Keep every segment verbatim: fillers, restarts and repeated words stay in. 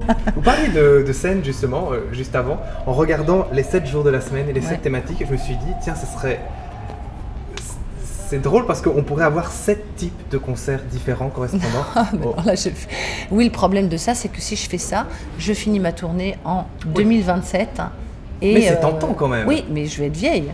Vous parlez de, de scène justement, euh, juste avant, en regardant les sept jours de la semaine et les Ouais. sept thématiques, je me suis dit, tiens, ce serait... C'est drôle parce qu'on pourrait avoir sept types de concerts différents correspondant. Ah, mais au- alors là, je fais- Oui, le problème de ça, c'est que si je fais ça, je finis ma tournée en deux mille vingt-sept. Et, Mais c'est tentant quand même. Oui, mais je vais être vieille.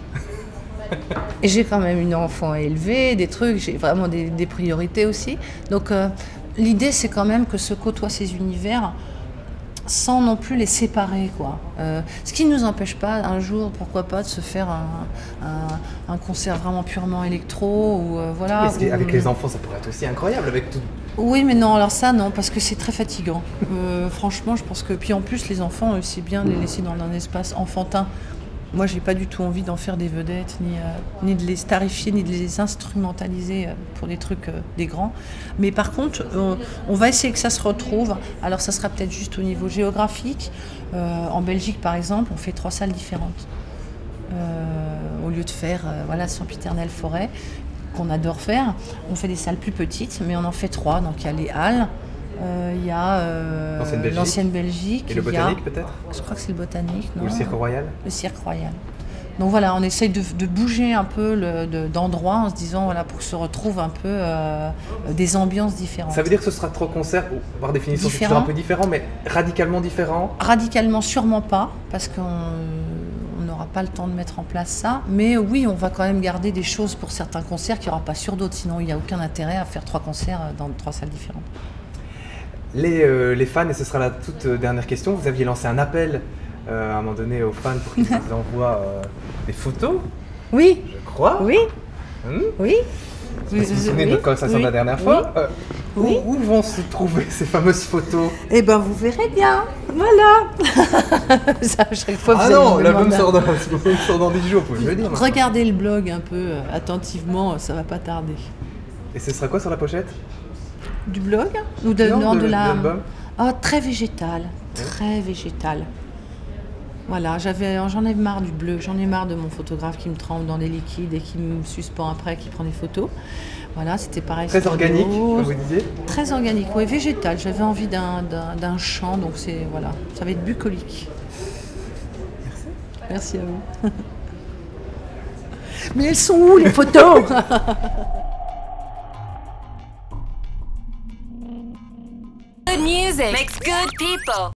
Et j'ai quand même une enfant à élever, des trucs, j'ai vraiment des, des priorités aussi. Donc euh, l'idée, c'est quand même que se côtoient ces univers sans non plus les séparer, quoi. Euh, ce qui ne nous empêche pas, un jour, pourquoi pas, de se faire un, un- un concert vraiment purement électro, ou euh, voilà. Mais ce qui- ou- avec les enfants, ça pourrait être aussi incroyable avec tout. Oui, mais non, alors ça, non, parce que c'est très fatigant. Euh, franchement, je pense que... Puis en plus, les enfants, euh, c'est bien de les laisser dans un espace enfantin. Moi, j'ai pas du tout envie d'en faire des vedettes, ni, euh, ni de les starifier, ni de les instrumentaliser euh, pour des trucs euh, des grands. Mais par contre, on, on va essayer que ça se retrouve. Alors, ça sera peut-être juste au niveau géographique. Euh, en Belgique, par exemple, on fait trois salles différentes. Euh, au lieu de faire euh, voilà, Sempiternelle-Forêt, qu'on adore faire, on fait des salles plus petites, mais on en fait trois. Donc, il y a les Halles, euh, il y a euh, L'ancienne Belgique. l'ancienne Belgique. Et le il y a- botanique peut-être. Je crois que c'est le botanique, non? Ou le cirque royal. Le cirque royal. Donc voilà, on essaye de, de bouger un peu le- de- d'endroits en se disant, voilà, pour que se retrouvent un peu euh, des ambiances différentes. Ça veut dire que ce sera trois concerts, ou par définition c'est toujours Différents. un peu différent, mais radicalement différents. Radicalement, sûrement pas, parce qu'on on n'aura pas le temps de mettre en place ça. Mais oui, on va quand même garder des choses pour certains concerts qu'il n'y aura pas sur d'autres. Sinon, il n'y a aucun intérêt à faire trois concerts dans trois salles différentes. Les, euh, les fans, et ce sera la toute euh, dernière question, vous aviez lancé un appel euh, à un moment donné aux fans pour qu'ils vous envoient euh, des photos, Oui, je crois. oui, Hmm. oui. Je sais pas si vous vous souvenez de Oui, notre conversation oui, de la dernière oui. fois. Euh, Oui. Où, où vont se trouver ces fameuses photos? Eh ben, vous verrez bien. Voilà. Ça, à chaque fois, vous Ah allez non, me l'album demander. sort dans, l'album sort dans dix jours, vous pouvez me le dire. maintenant. Regardez le blog un peu euh, attentivement, ça va pas tarder. Et ce sera quoi sur la pochette? Du blog ou de, Non, non, de- de de la. l'album. Ah, très végétal, très végétal. Voilà, j'avais, j'en ai marre du bleu, j'en ai marre de mon photographe qui me trempe dans les liquides et qui me suspend après, qui prend des photos. Voilà, c'était pareil. Très sur organique, l'eau. comme vous disiez. Très organique, oui, végétal. J'avais envie d'un, d'un, d'un champ, donc c'est voilà, ça va être bucolique. Merci. Merci à vous. Mais elles sont où les photos? Good music makes good people.